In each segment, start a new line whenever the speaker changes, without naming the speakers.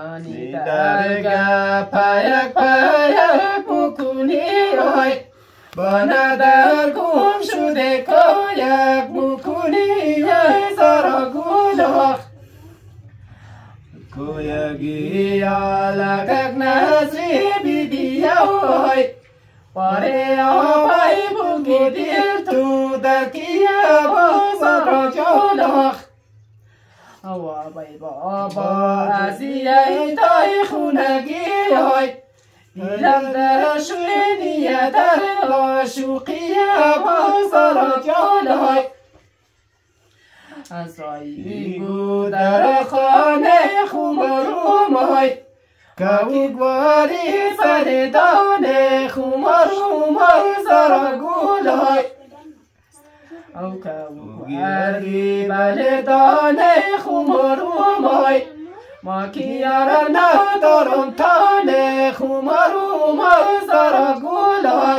دانی درگه پایک پایک بکنی های بانه در گم شده کایک بکنی های زارا گولا کویگی آلگک نزری بیدی های پاره آبای بگی دیر تو درکی بازار جولخ آبای بابا ازیه تای خونگی های دیلم در شوینیه در آشوقی بازار جولخ ازایی گو در خانه خومروم های کوگواری سر دانه خومروم های زارا گول های او کوگواری بل دانه خومروم های ما کیار ندارم تانه خومروم های زارا گول های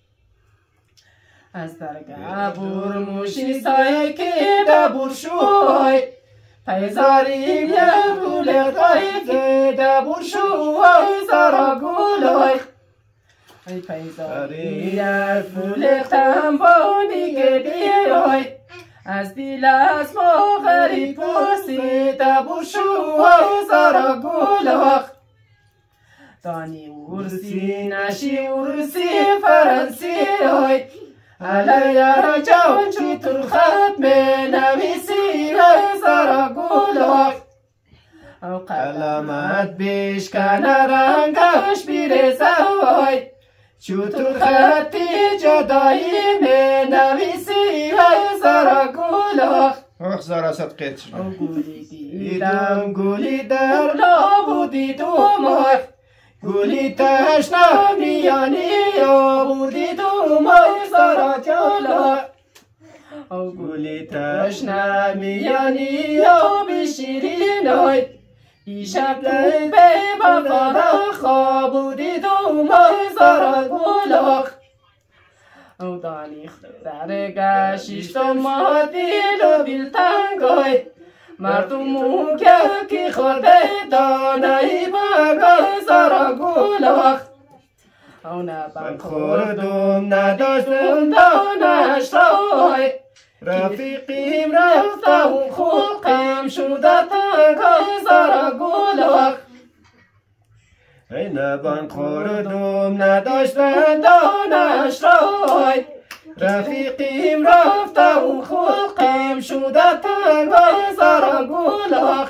از درگه برموشی سای که دبور شوی پیزاری گل دای که دبور شوی زارا گلای ای پیزاری گل تنبانی که دیای از دیل از ما غریب پرسی دبور شوی زارا گلای دانی ورسی نشی ورسی فرانسی های علیا جان چی تو ختم نویسی زارا گلای او قلمت بیشکن رنگش بیرزای چو تو خطی جدایی نویسی زارا گلای
آخ زارا صدقیت
او گولی دیدم گولی در لابودی دومای گولی تشنه میانی یا بودی دومای زارا جالا او گولی تشنه میانی یا بشیرین های دیشب لبه بفاره خواب بودی دومای زارا گولا او دانیخ درگه شیشتم ما دیل و بیلتنگ های مردمو که خورده دانایی بگاه زارا گولا او نبن خوردم نداشتم دانش رای رفیقیم رفتم خوکم شده تنگاه زارا گولا ای نبن خوردم نداشتم دانش رای رفیقیم رفتم خوکم شده تنگاه زارا گولا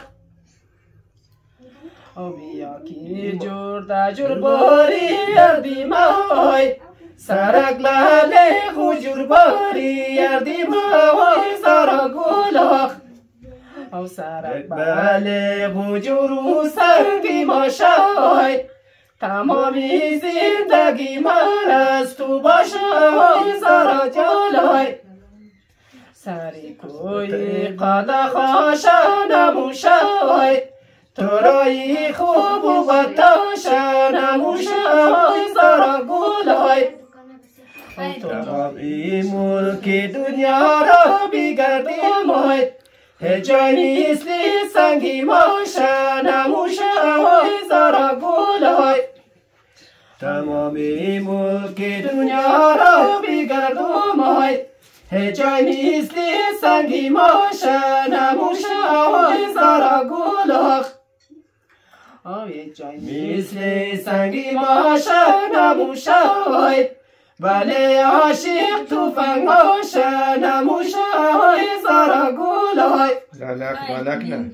او بیا کی جور دا جور باری اردی مای سرک لاله خو جور باری اردی مای زارا گولا او سرک باله خو جور سرگی ماشای تمامی زندگی من از تو باشای زارا جولای سری کوی قدا خواشا نموشای تو رایی خوب و بداشا نموشای زارا گولای تمامی ملک دنیا را بگردیم های هجای نیستی سنگی ماشا نموشای زارا گولای تمامی ملک دنیا را بگردیم های هجای نیستی سنگی ماشا نموشای زارا گولای هجای نیستی سنگی ماشا نموشای ولی عاشق توفنگ ماشا نموشای زارا گولای
لالک نه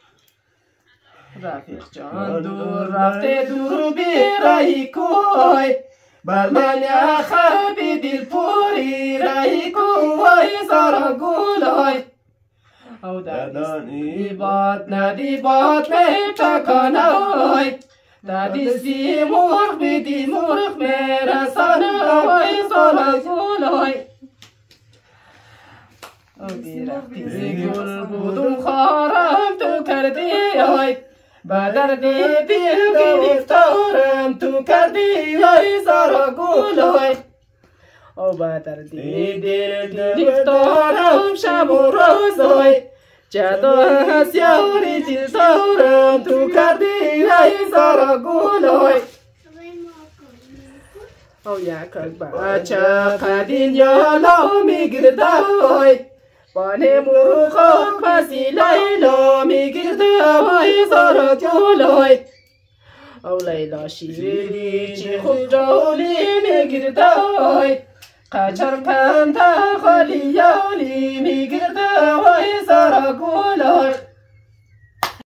رفیق جان دور رفته دور بیرایی کوی بلمن خبی دل پوری رایی کوی زارا گولای او دادانی باد ندی باد می تکانای دادی مرغ بیدی مرغ میرسانای زارا گولای او بیرختی گل بودم خارم تو کردی های با دردی دل گرفتارم تو کردی های زارا گولای او با دردی دل گرفتارم شب و روز های جدا سیاری دلدارم تو کردی ای سارا گلای او یک بچه قدین یالا میگردای بانه مرخاک پسی لیلا میگردای سارا جلای او لیلا شیری چی خوب جولی میگردای قچر کن تا خالیالی میگردای سارا گلای